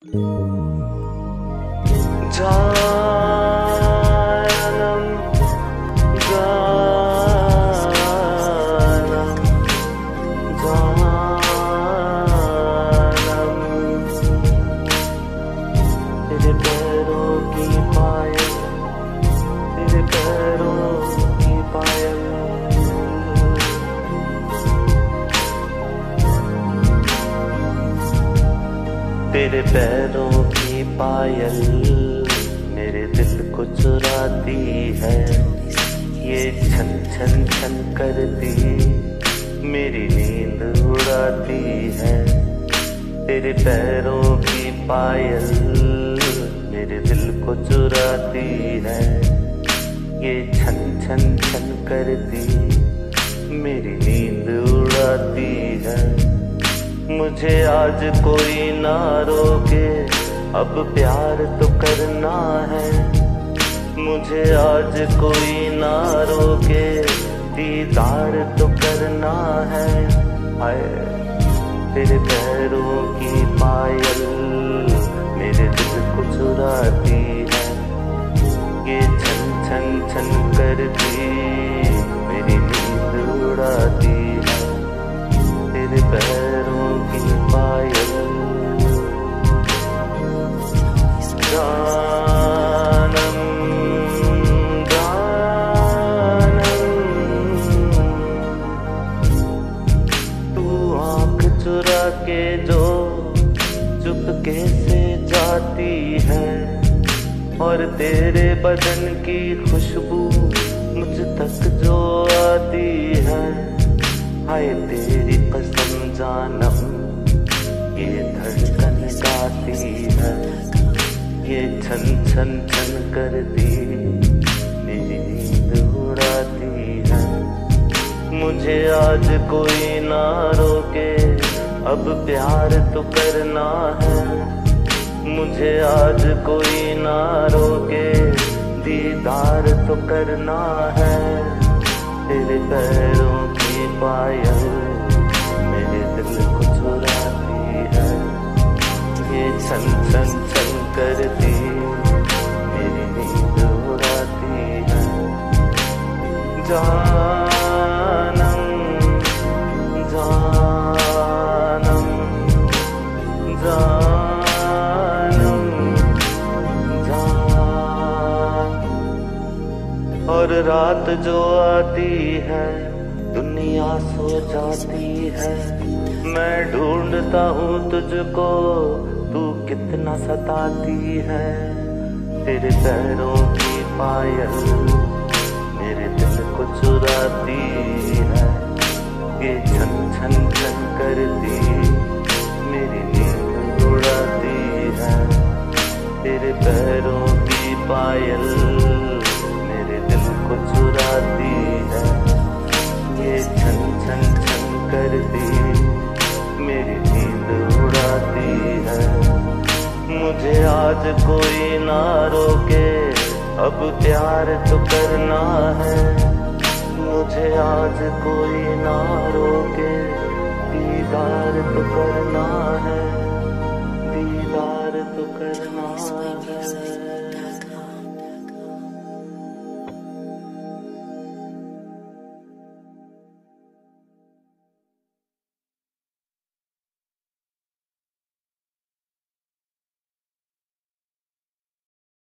जानम जानम जानम तेरे पैरों की पायल, तेरे पैरों की पायल, तेरे पैरों की पायल मेरे दिल को चुराती है। ये छन छन छन करती मेरी नींद उड़ाती है। तेरे पैरों की पायल मेरे दिल को चुराती है। ये छन छन छन करती मेरी नींद उड़ाती है। मुझे आज कोई ना रोके, अब प्यार तो करना है। मुझे आज कोई ना रोके, दीदार तो करना है। हाय तेरे पैरों की पायल मेरे दिल को चुराती है। ये छन छन छन करती मेरी नींद उड़ाती है। तेरे पैरों की पायल जानम जानम, तू आँख चुरा के जो चुपके से जाती है, और तेरे बदन की खुशबू मुझ तक जो आती है। हाय तेरी कसम जानम ये धड़कन गाती है। ये छन छन छन करती मेरी नींद उड़ाती है। मुझे आज कोई ना रोके, अब प्यार तो करना है। मुझे आज कोई ना रोके, दीदार तो करना है। तेरे पैरों की पायल मेरे दिल को चुराती है। ये छन छन छन करती मेरी नींद उड़ाती है। जानम जानम जानम जान। और रात जो आती है दुनिया सो जाती है। मैं ढूंढता हूँ तुझको, तू कितना सताती है। तेरे पैरों की पायल मेरे दिल को चुराती है। ये छन छन छन करती मेरी नींद उड़ाती है। तेरे पैरों की पायल मेरे दिल को चुराती है। ये छन छन छन करती मेरी नींद उड़ाती है। मुझे आज कोई ना रोके, अब प्यार तो करना है। मुझे आज कोई ना रोके, दीदार तो करना है। दीदार तो करना है।